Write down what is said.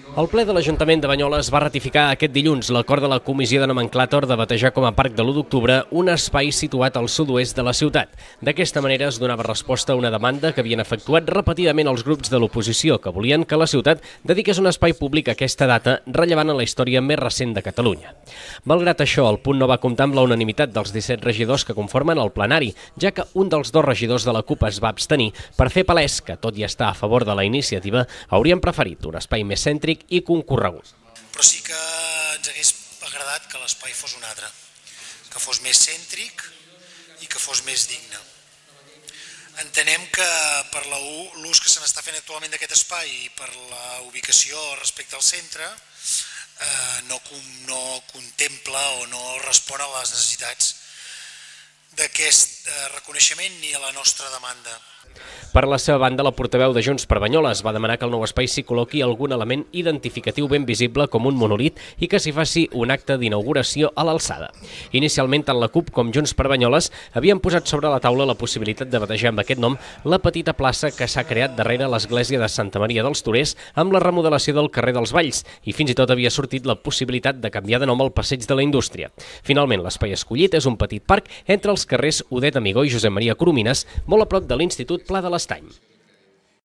El ple de l'Ajuntament de Banyoles va ratificar aquest dilluns l'acord de la Comissió de Nomenclàtor de batejar com a Parc de l'1 d'octubre un espai situat al sud-oest de la ciutat. D'aquesta manera es donava resposta a una demanda que havien efectuat repetidament els grups de l'oposició, que volien que la ciutat dediqués un espai públic a aquesta data rellevant en la història més recent de Catalunya. Malgrat això, el punt no va comptar amb la unanimitat dels 17 regidors que conformen el plenari, ja que un dels dos regidors de la CUP es va abstenir per fer palès que, tot i estar a favor de la iniciativa, haurien preferit un espai més cèntric i concorregut. Però sí que ens hagués agradat que l'espai fos un altre, que fos més cèntric i que fos més digne. Entenem que per l'ús que se n'està fent actualment d'aquest espai i per la ubicació respecte al centre no contempla o no respon a les necessitats d'aquest reconeixement ni a la nostra demanda. Per la seva banda, la portaveu de Junts per Banyoles va demanar que al nou espai s'hi col·loqui algun element identificatiu ben visible com un monolit i que s'hi faci un acte d'inauguració a l'alçada. Inicialment, tant la CUP com Junts per Banyoles havien posat sobre la taula la possibilitat de batejar amb aquest nom la petita plaça que s'ha creat darrere l'església de Santa Maria dels Torers amb la remodelació del carrer dels Valls i fins i tot havia sortit la possibilitat de canviar de nom al Passeig de la Indústria. Finalment, l'espai escollit és un petit parc entre els carrers Odet Amigó i Josep Maria Coromines, molt a prop de l'Institut Pla de l'Estany.